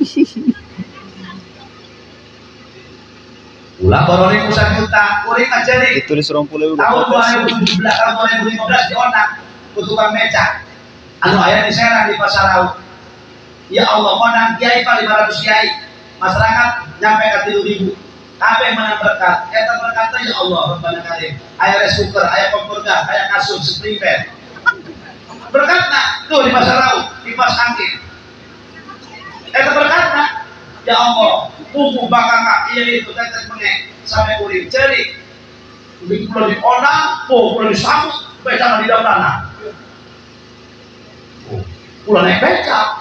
Ulang borone pusat juta, kuring aja nih. Ditulis 20.000. Tahun 2017 tahun 2015 di Onang, kutukan meja. Anu ayah di Serang di Pasar Laut. Ya Allah, Onang kiai pak 500 kiai. Masyarakat nyampe ke 3.000. Kabeh mana berkat? Eta berkatnya ya Allah, Rabbana Karim. Ayah rice cooker, ayah kompor gas, ayah kasur, spring fan. Berkatna tuh di Pasar Laut, di Pas Angin. Eta berkatna, ya Allah, buku bakal iya itu tetes menge sampai kuring ceri. Begitu pulau di Onang, pulau di Samut, beca di Dablana. Pulau naik beca,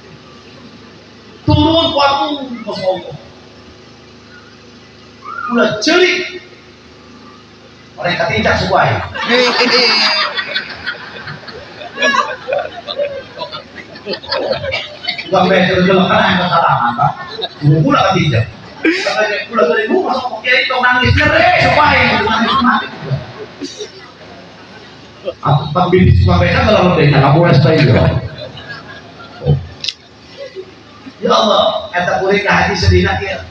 turun waktu Masya Allah. Pulau ceri, mereka tidak sesuai. Bukan beca dulu karena yang kesalahan pak. Pulau tidak. Pulau seribu masuk kiai itu nangis nyeri sesuai nangis mati. Aku tapi beca kalau beca nggak boleh stay ya. Ya Allah, kata kuring hati sedina kia.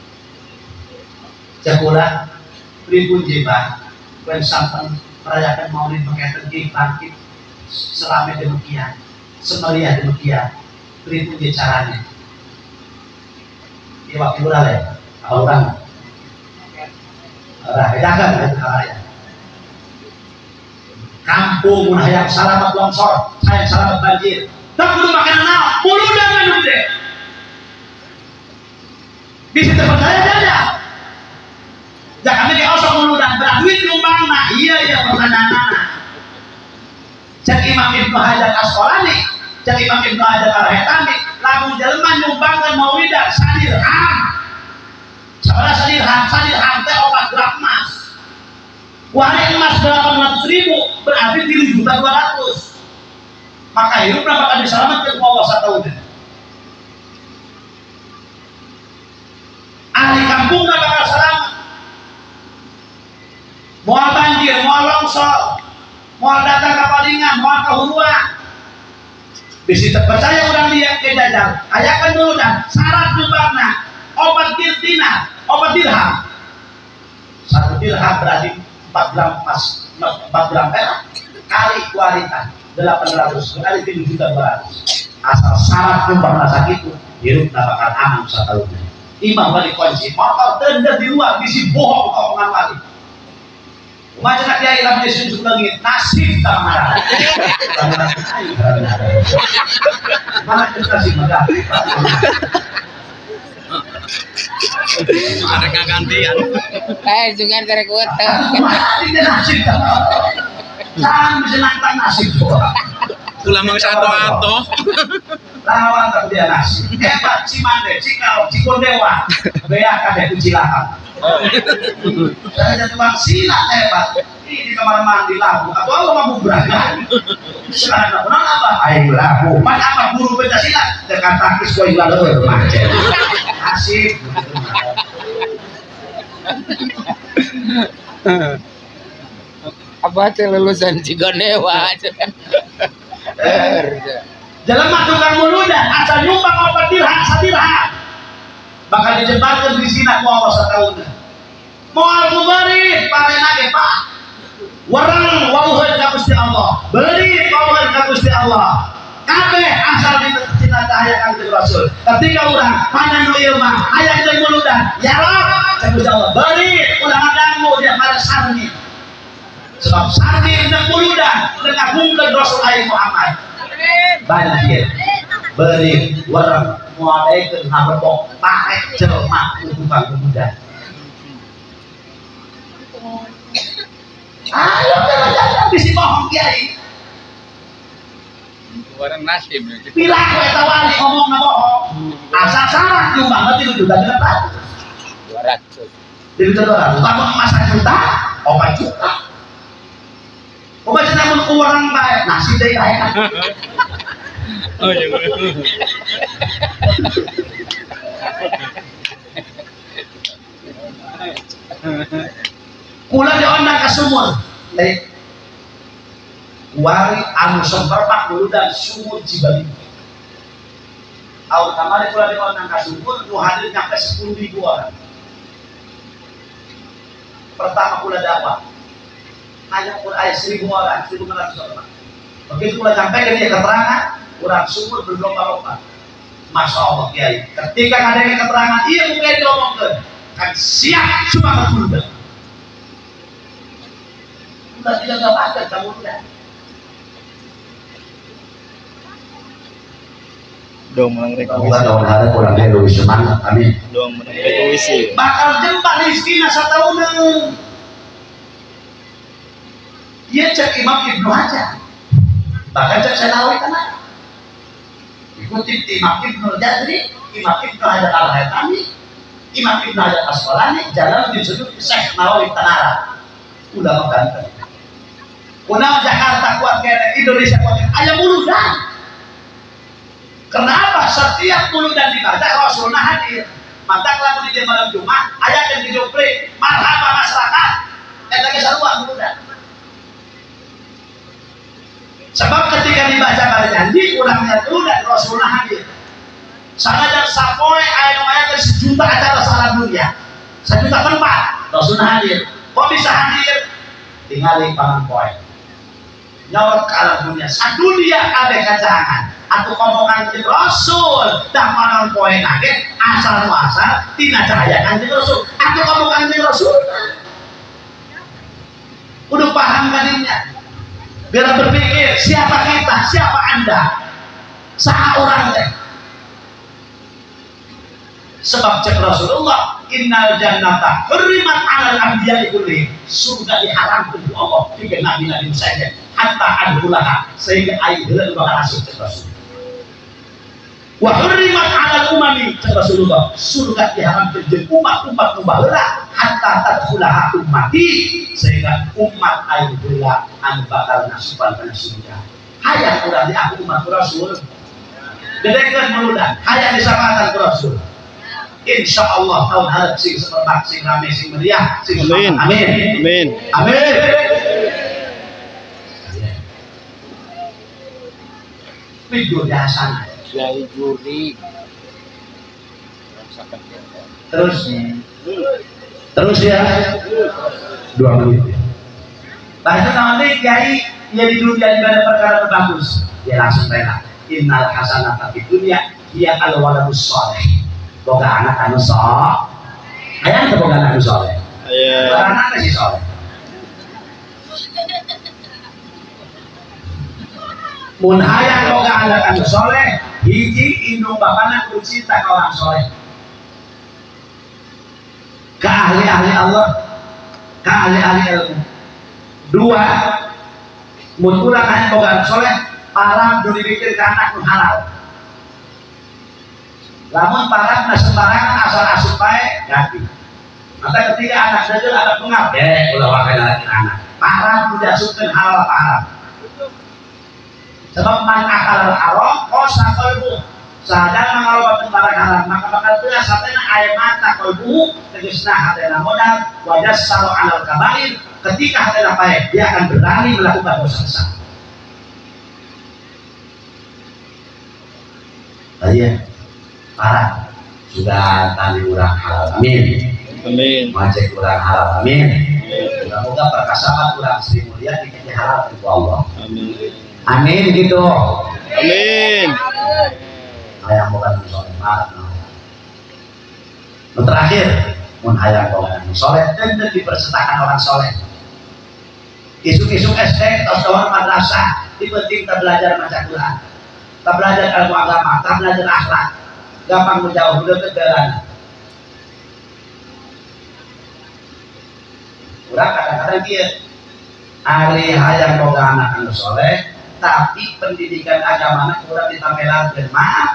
Jakulah pripun jebak wen sampen merayakan maulid pakai tengking bangkit selama demikian semeriah demikian pripun je caranya di waktu ya orang bedakan itu caranya kampung yang selamat longsor saya selamat banjir tak perlu makan naon mulu dan minum deh bisa terpercaya saja. Jangan kami osok mulu dan berduit nyumbang nah iya pertanyaan cek Imam Ibnu Hajar Asqalani cek Imam Ibnu Hajar Al-Haytami lagu jelema nyumbangkan maulidan sadirham sebenarnya sadirham teh 4 gram emas warna emas 800.000 berarti 3.200.000 maka hidup berapa kali diselamatkan Allah setahun ahli kampung gak bakal selamat mau banjir, mau longsor, mau datang ke Palingan, mau ke Huruan bisa terpercaya orang dia ke jajan ayakan dulu dan syarat nyumbangna obat dirtina, obat dirham 1 dirham berarti 4 gram emas 4 gram perak kali kualitas 800 kali 7.200.000 asal syarat nyumbangna sakit itu hidup gak bakal aman setahun imam balik kunci motor tenda di luar bisi bohong omongan wali macam nak kiai lam Yesus langit nasib tak marah mana nasib marah Mereka gantian. Jangan karek kota. Tidak nasib tak jangan bisa nantang nasib Tulang mang satu-satu. lawan tak dia nasib hebat Cimande, Cikau, Cikondewa beak ada kucilakan saya jadi bang silat hebat ini di kamar mandi lagu atau Allah mau berangkat sekarang kenal apa? Ayo lagu mana apa guru Pancasila tekan takis kau ilah leher macet nasib Apa tuh lulusan Cigondewa? jalan tukang muludan asal nyumbang obat dirham sadirham bakal dijebarkan di sini ku Allah setahun mau aku beri pare nage pak warang wauheun ka Gusti Allah beri wauheun ka Gusti Allah kabeh asal dicita aya Kanjeng Rasul ketika urang panen ieu mah aya jeung muludan ya Rabb Gusti Allah beri ulah ngaganggu dia pada sarni sebab sarni jeung muludan ngagungkeun Rasul aing Muhammad banjir beri warang muadaikeun ngabebok paek jelema tukang pemuda ayo jangan bisi bohong kiai Orang nasib. pilah kowe tawali ngomong na bohong asal salah nyumbang nanti lu juga dapat 200. jadi 200 tambah emas 1 juta 4 juta pokoknya namun orang baik nasi deh kayak Oh iya. Kula diundang ke sumur. Wari anu semperpak dulu dan sumur Cibali. Tahun kemarin kula diundang ke sumur, nu hadir nyampe 10.000 orang. Pertama kula dakwah, hanya ayat 1.000 orang, 1.500 orang. Begitu kula sampaikan dia keterangan, kurang sumur berlomba-lomba. Masya Allah Kiai. Ketika adanya keterangan, iya mungkin diomongkan, kan siap cuma bertunda. Udah tidak ada kamu udah. Dong menang Bukan tahun hari kurang dari lebih semangat, amin. Dong menang rekuisi. Bakal jempat rezeki nasa tahun. Dia cek Imam Ibnu Hajar. Bahkan cek Senawi tanah. Ikuti Imam Ibnu Jazri, Imam Ibnu Hajar Al-Haytami, Imam Ibnu Hajar Asqalani, jalan disebut Syekh Nawawi Tanara. Ulama ganteng. Ulama Jakarta kuat kere, Indonesia kuat kere. Ayam mulu dah. Kenapa setiap mulu dan dibaca Rasulullah hadir? Maka kalau di malam Jumat, ayat yang dijopri, marhaba masyarakat, lagi sarua mulu dah. Sebab ketika dibaca pada janji, ulangnya itu dan Rasulullah hadir. Sangat sapoe ayat-ayat 1 juta acara salam dunia, 1 juta tempat Rasulullah hadir. Kok bisa hadir? Tinggal di pangan poin. Nyawat ke alam dunia, sadunia ada kacangan. Atau ngomongan di Rasul, dah pangan poin lagi, asal-asal tina cahaya kanjeng Rasul. Atau ngomongan di Rasul. Udah paham kalinya? Biar berpikir siapa kita, siapa anda, sah orang teh. Sebab cek Rasulullah, innal jannata hurrimat 'alal anbiya'i kulli, surga diharamkan oleh Allah bagi nabi-nabi saja, hatta adkhulaha, sehingga air heula bakal masuk cek Rasul. Wa hurrimat 'alal umami, cek Rasulullah, surga diharamkan jeung umat-umat nu baheula, hatta tadkhulaha ummati, sehingga umat air heula anu bakal nasupan kana surga. Hayang urang di aku umat Rasul. Gedekeun muludan, hayang disamakan ku Rasul. Insya Allah tahun harap sing seperti sing rame sing meriah sing Amin. Amin. Amin. Amin. Video dasar. Kiai juri. Terus ya 2 menit. Nah itu nanti Kiai ya di dunia ada perkara bagus dia langsung rela. Innal hasanata fid dunya hiya al-waladus shalih. Boga anak anu soleh, ayah itu boga anak anu soleh. Boga anak masih soleh. Mun hayang boga anak anu soleh, hiji indung bapana kudu cinta ka orang soleh. Ka ahli-ahli Allah, ka ahli-ahli ilmu. 2, mun urang hayang boga anak soleh, parang kudu dipikir ka anak nu halal. Lamun parang na sembarangan asal asup bae ganti. Maka ketika anak saja ada pengal, ulah wakai lagi anak. Parang tidak asupkeun halal haram. Sebab man akal haram, kosa qalbu. Sadang mangalobakeun barang haram, maka bakal teu satena aya mata qalbu, tegasna hatena modal, wajah salu alal kabair. Ketika hatena baik, dia akan berani melakukan dosa besar. Iya. Parah sudah tadi urang halal, amin. Amin. Macet urang halal, amin. Semoga perkasapan urang Sri Mulia dikasih halal itu Allah. Amin. Amin gitu. Amin. Hayang boga nu soleh, parah. Terakhir, mun hayang boga nu soleh, tentu dipersertakan orang soleh. Isuk-isuk SD atau madrasah, penting kita belajar maca Quran, kita belajar ilmu agama, kita belajar akhlak. Gampang menjauh udah kejalan. Kurang kadang-kadang dia hari hayang boga anak anu soleh, tapi pendidikan agamanya kurang ditampilan. Maaf,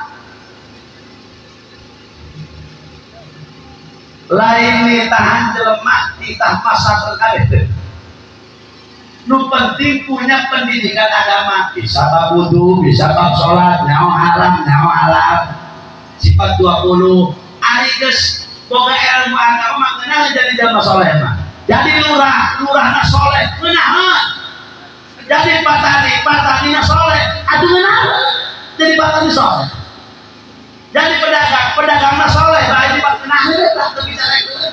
lain ditahan jelema ditah pasar kabeh. Nu penting punya pendidikan agama, bisa bab wudu, bisa bab salat, nyawa haram, nyawa halal. Sifat 20 ari geus boga ilmu agama makna jadi jamaah soleh mah. Jadi lurahna soleh, ngeunah. Jadi patani soleh, atuh ngeunah. Jadi patani soleh. Jadi pedagangna soleh, bae ngeunah tah teu bisa rekeun.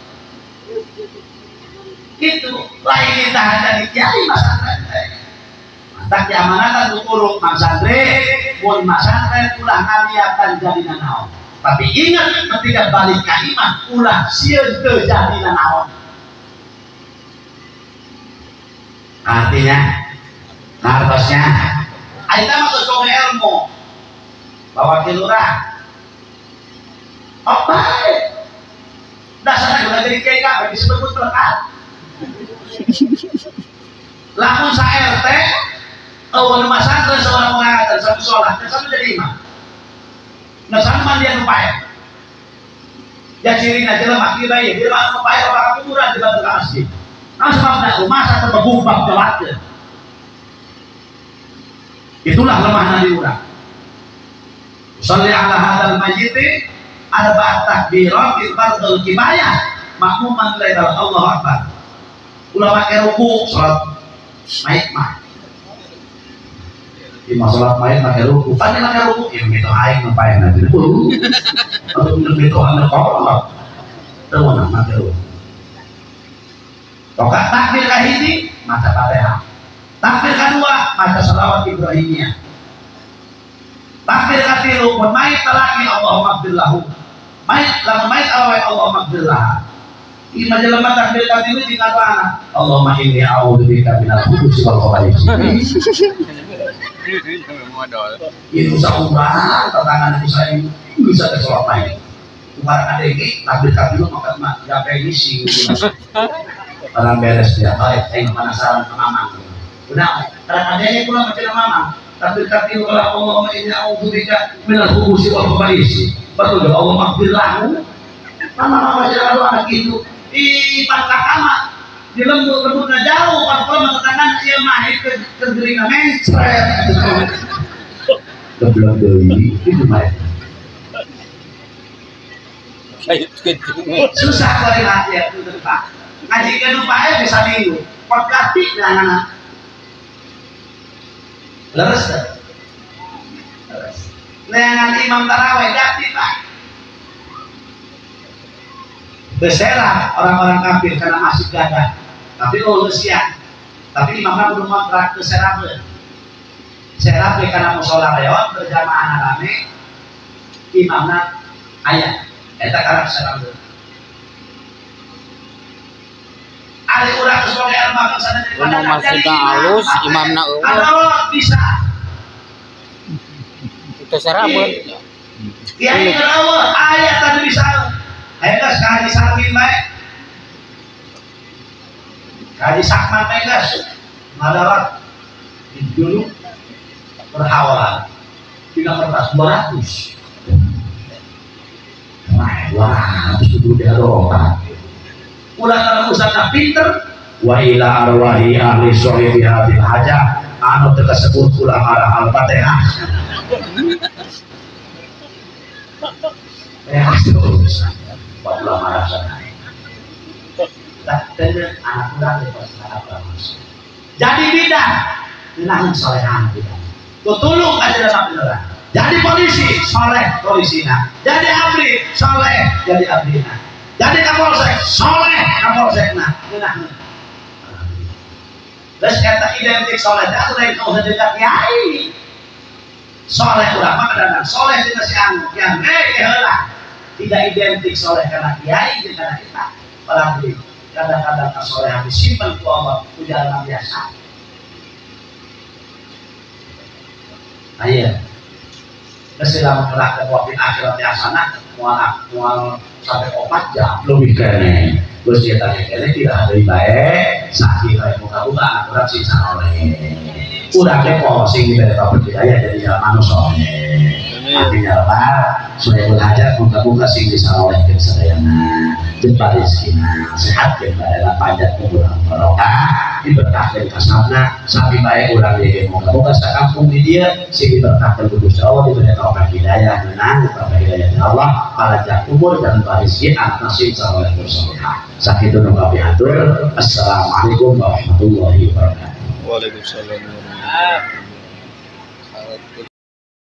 Itu lain kita jadi kiai masantren. Tak diamanatan urut Mas Santri, mun Mas Santri ulah ngaliatan jadi nanaon. Tapi ingat ketika balik ke iman, ulah sieun teu jadi nanaon. Artinya, harusnya, kita masuk ke ilmu bahwa kilurah, apa? Dasarnya udah jadi kiai kak, disebut berkat. Lamun sa RT, awal Mas Santri seorang mengatakan satu sholat, dan satu jadi imam. Nah sama mandian upaya. Ya cirinya jelas maki bayi, dia makan upaya orang kuburan di batu masjid. Nah sebabnya rumah satu berbubak telatnya. Itulah lemah nabi urang. Sholli ala hadal mayyiti arba'a takbirat fil fardul kifayah makmuman lailal Allahu akbar. Ulah pakai ruku salat naik mah. Di masalah main pakai ruku, pakai ruku, ya gitu aing ngapain nanti? Atau gitu anak orang, tahu nama tahu. Tokat takbir kahiji, masa Fatihah. Takbir kedua, masa salawat Ibrahimiyah. Takbir ketiga, pun main talaki Allahumma gfirlahu. Main lamun main awal Allahumma gfirlah. Di majalah takbir ketiga dikatakan Allahumma inni a'udzubika minal khubuthi wal khaba'ith. Itu saumah tantangan itu saya bisa kesolok lain. Kemarin ada ini takbir ketiga maka sampai ini sih. Orang beres dia, baik, saya penasaran ke mamang. Udah, karena adanya pulang macam mamang. Takbir ketiga kalau Allahumma inni a'udzubika minal khubuthi wal khaba'ith. Betul, Allah maghfirlahu. Mama jalan anak itu di Patakama di lembut-lembutnya jauh kalau mengatakan dia mahir ke geringan mencret kebelang dari itu mahir susah kali hati ya itu Pak ngaji ke Dubai bisa minggu 14 tik dengan anak leres dengan imam tarawih ganti Pak berserah orang-orang kafir karena masih gadah tapi siang tapi imamnya belum kontrak berserah serah karena musola lewat berjamaah rame imamnya ayat kita karena serah ada orang sebagai almarhum sana daripada masih halus imamnya kalau bisa itu serah ya ini awal ayat tadi bisa ayo guys, kaji samin baik kaji sakman baik guys ngadarat dulu berhawalan 300 200 itu dia doang ulah kalau usahanya pinter wa ila arwahi ahli shohibi hadil hajah anu tersebut ulah arah al-fatihah ulama rasa dan anak muda jadi bidah menang solehan kita tutulung aja dalam beneran jadi polisi soleh polisina jadi abdi soleh jadi abdina jadi kapolsek soleh kapolsekna menang terus kata identik soleh dan lain kau sedekat kiai soleh ulama kadang soleh kita siang yang helah tidak identik soleh karena kiai karena kita apalagi kadang-kadang kesolehan disimpan ke Allah ujaran biasa. Ayo, mestilah mengelakkan wakil akhirat hasanah mual sampai 4 jam lebih kene. Terus dia tanya kene tidak ada baik, sakit baik muka-muka anak orang sih oleh. Udah kepo sing dari Bapak Hidayah jadi jalan manusia. Artinya apa? Supaya belajar muka-muka sing bisa oleh kesadayana, jempa rizkina, sehat yang dalam panjat keburan barokah diberkahkan kasabna sampai baik urang di moga-moga sakampung di dia sing diberkahkan Gusti Allah diberi taufik hidayah menang taufik hidayah Allah panjang umur dan barizki anak nasib saleh bersolehah sakitu nu kami atur. Assalamualaikum warahmatullahi wabarakatuh. Waalaikumsalam.